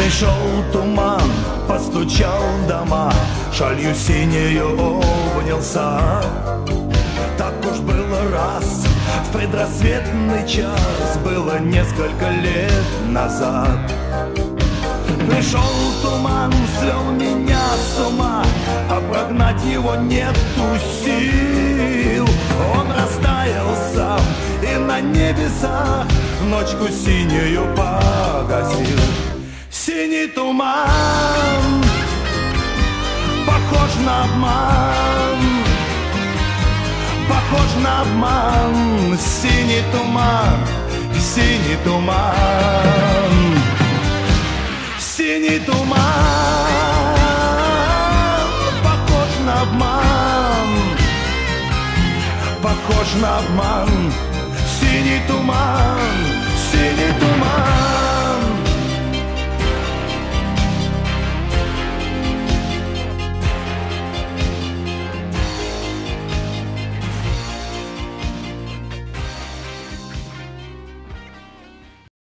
Пришел туман, постучал в дома, шалью синею обнялся. Так уж было раз, в предрассветный час, было несколько лет назад. Пришел туман, свел меня с ума, а прогнать его нету сил. Он растаял сам и на небесах ночку синюю погасил. Синий туман, похож на обман, похож на обман. Синий туман, синий туман, синий туман, похож на обман, похож на обман. Синий туман, синий